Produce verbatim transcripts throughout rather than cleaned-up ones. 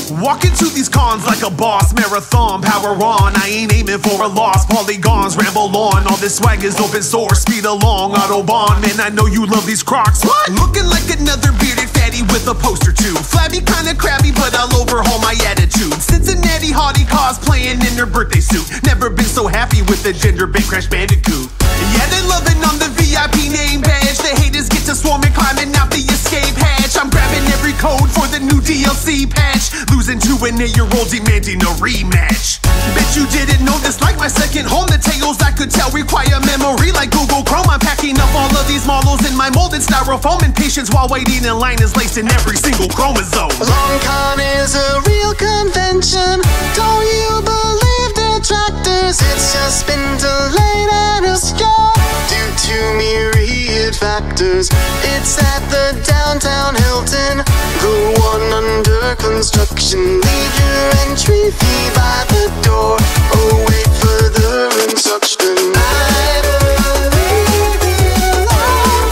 Walking to these cons like a boss, marathon, power on. I ain't aiming for a loss. Polygons, ramble on. All this swag is open source. Speed along, autobahn. Man, I know you love these Crocs. What? Looking like another bearded fatty with a poster too. Flabby, kinda crabby, but I'll overhaul my attitude. Cincinnati hottie cosplaying in her birthday suit. Never been so happy with the gender-bait Crash Bandicoot. Yeah, they loving on the V I P name badge. The haters get to swarming, climbing out the escape hatch. I'm grabbing every code for the new D L C patch. Losing to an eight-year-old demanding a rematch. Bet you didn't know this, like my second home. The tales I could tell require memory like Google Chrome. I'm packing up all of these models in my molded styrofoam. And patience while waiting in line is laced in every single chromosome. Long con is a real convention. Don't you believe detractors? It's just been delayed and obscured due to myriad factors. It's at the downtown Hilton, the one under construction. Leave your entry fee by the door, or wait further instruction. I believe in long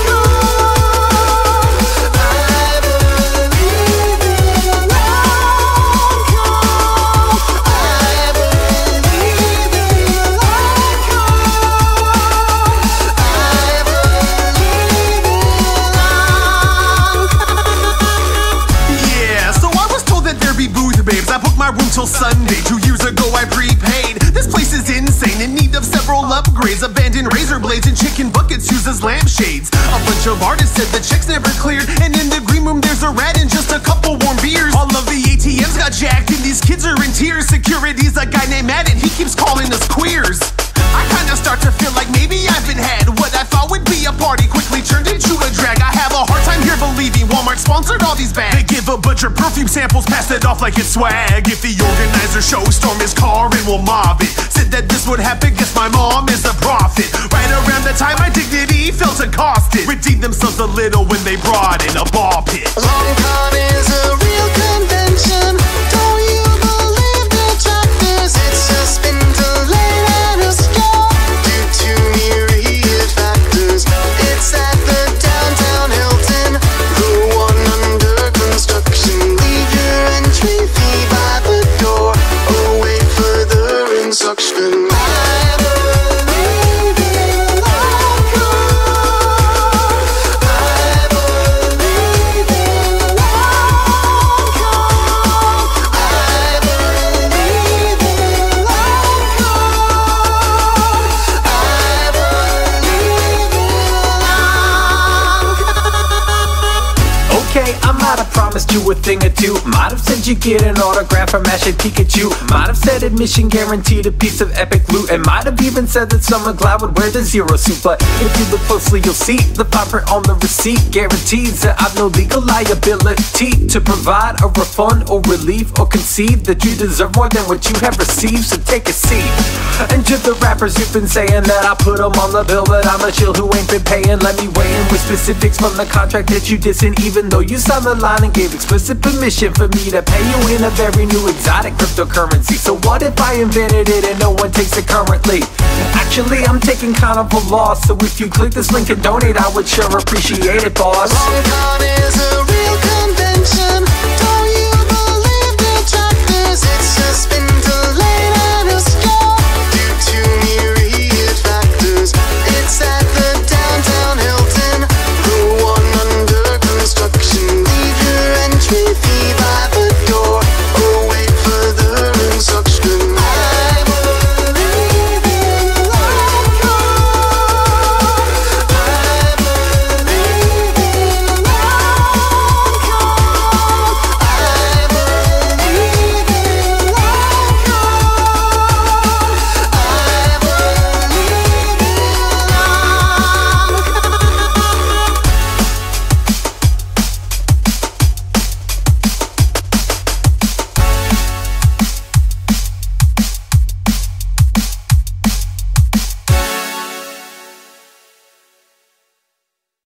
con. I believe in long con. I believe in long con. I believe in long con. Yeah, so I was told that there'd be booth babes. I booked my room till Sunday. Two years ago I prepaid. This place is insane, in need of several upgrades. Abandoned razor blades and chicken buckets used as lampshades. A bunch of artists said the checks never cleared. And in the green room there's a rat and just a couple warm beers. All of the A T Ms got jacked and these kids are in tears. Security's a guy named Matt and he keeps calling us queers. I kinda start to feel like maybe I've been had. What I thought would be a party quickly turned into a drag. I have a hard time here believing Walmart sponsored all these bags. They give a bunch of perfume samples, pass it off like it's swag. If the organizer shows storm his car and we'll mob it. Said that this would happen, guess my mom is a prophet. Right around the time my dignity felt accosted, redeemed themselves a little when they brought in a ball pit. Long con is a real convention. Don't you believe detractors? It's just been delayed and obscured due to myriad factors. It's at the downtown Hilton, the one under construction. Leave your entry fee by the door, or wait further instruction. I believe in long con. I believe in long con. I believe in long con. I believe in long con. Okay, I might have promised you a thing or two. Might have said you'd get an autograph from Ash and Pikachu. Might have said admission guaranteed a piece of epic loot. And might have even said that Summer Glad would wear the zero suit. But if you look closely you'll see the fine print on the receipt guarantees that I've no legal liability to provide a refund or relief or concede that you deserve more than what you have received. So take a seat. And to the rappers you've been saying that I put them on the bill, but I'm a chill who ain't been paying. Let me weigh in with specifics from the contract that you dissing. Even though you signed the line and gave explicit permission for me to pay you in a very new exotic cryptocurrency. So what if I invented it and no one takes it currently? Actually, I'm taking kind of a loss. So if you click this link and donate, I would sure appreciate it, boss. Long con is a real convention.